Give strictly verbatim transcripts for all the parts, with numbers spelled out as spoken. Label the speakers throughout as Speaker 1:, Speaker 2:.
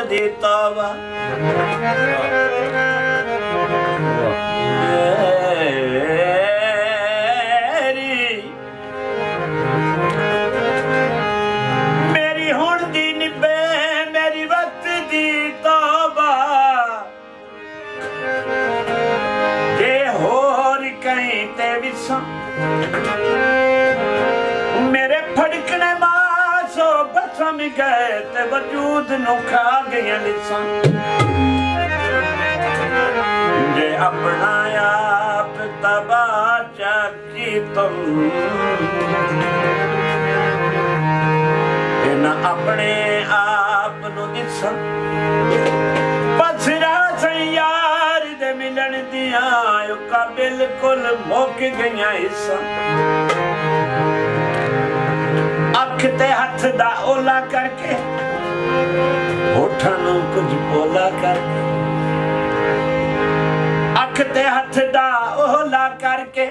Speaker 1: दी तौबा मेरी हुण दी निभे मेरी वक्त दी तौबा जे होर कहीं ते विसा मेरे फड़कने मासो बसम गए ते वजूद नु खा गया लिसा जे अपना आप तबाह चाकी तुम न अपने आप नु दिसा पसरा से यार दे मिलन दिया का बिल्कुल मुक गया हिस्सा अख ते हथ दा ओला करके होठां नू कुछ बोला करके अख ते हथ दा ओला करके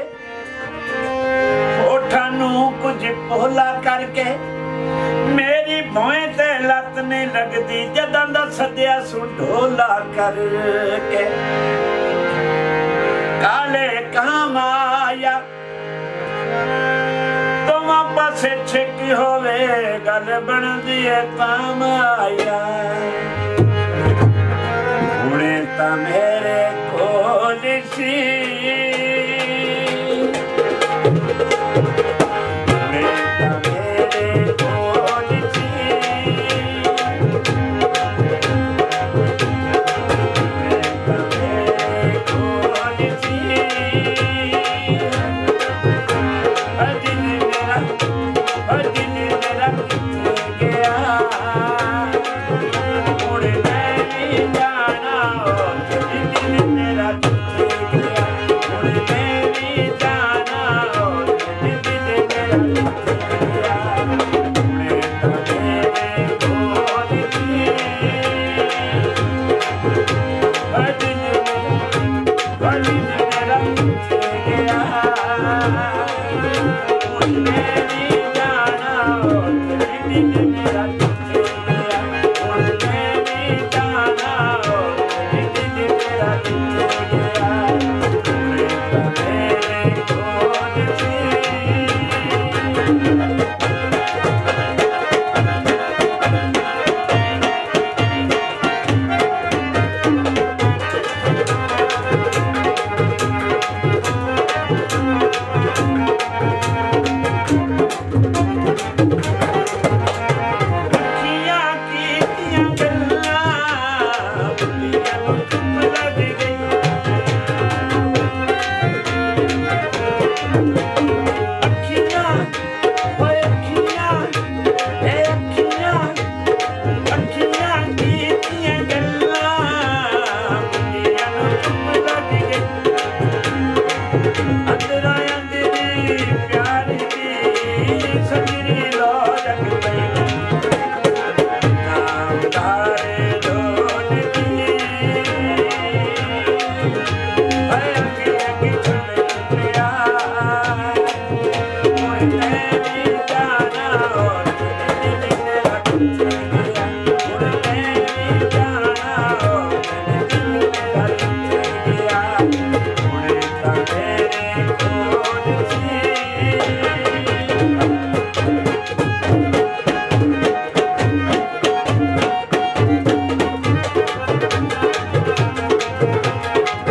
Speaker 1: होठां नू कुछ बोला करके मेरी भोए ते लत नहीं लगदी जदां दा सदिया सु ढोला करके काले काम आया तुम पासे छिक होवे गल बनदी है ताम आया हुणे ता मेरे कोल सी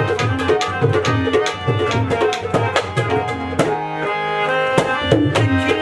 Speaker 2: Thank you.